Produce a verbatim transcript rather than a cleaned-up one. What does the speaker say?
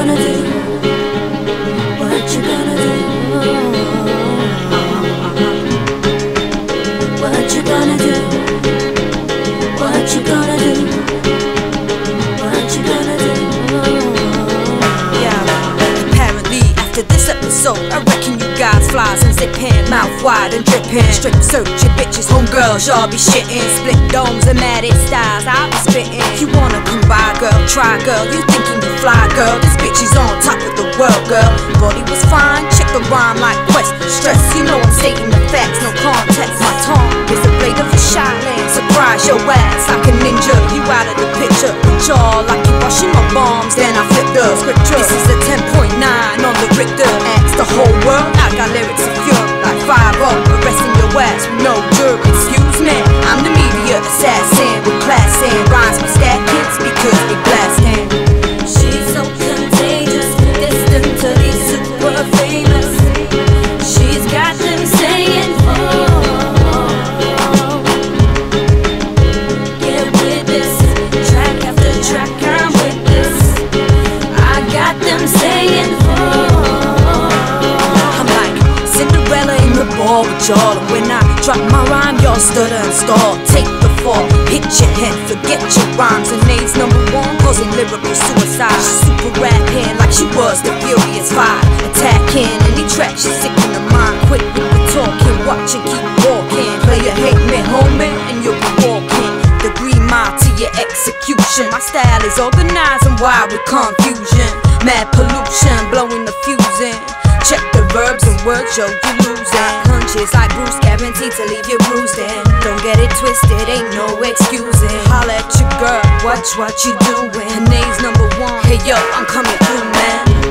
gonna do? What you gonna do? What you gonna do? What you gonna do? What you gonna do? Yeah, apparently after this episode, I reckon you guys flies and zippin', mouth wide and drippin'. Strip search your bitches, homegirls, y'all be shittin'. Split domes and matted styles, I'll be spittin'. You wanna come by, girl, try, girl. You thinking you fly, girl? This bitch is on top of the world, girl. Body was fine, check the rhyme like quest. Stress, you know I'm stating the facts, no context. My tongue is a blade of a Shaolin. Surprise your ass like a ninja, you out of the picture. Jaw like you rushing my bombs, then I flip the scripture. This is a ten point nine on the Richter. Ask the whole world, I got lyrics of fury like five oh, arresting your ass with no jury. Excuse me, I'm the media assassin with class and rhymes with stack hits because we blasting. She's so contagious, destined to be super famous. She's got them saying, oh, get with this. Track after track, I'm with this. I got them saying, oh. I'm like Cinderella in the ball with y'all, and when I drop my rhyme, y'all stutter and stall. Take the fall, hit your head, forget your rhymes. And Nate's number one, causing lyrical suicide. She super rap hand like she was the Furious Five. Attacking any track, she's sick in the mind. Quit with the talking, watch and keep walking. Player hate me, homie, and you'll be walking the green mile to your execution. My style is organized and wild with confusion. Mad pollution, blowing the fusing. Check the verbs and words, yo, you losing. Punches like Bruce, guaranteed to leave you bruising. Don't get it twisted, ain't no excusing. Holla at your girl, watch what you doing. Her name's number one. Hey yo, I'm coming through, man.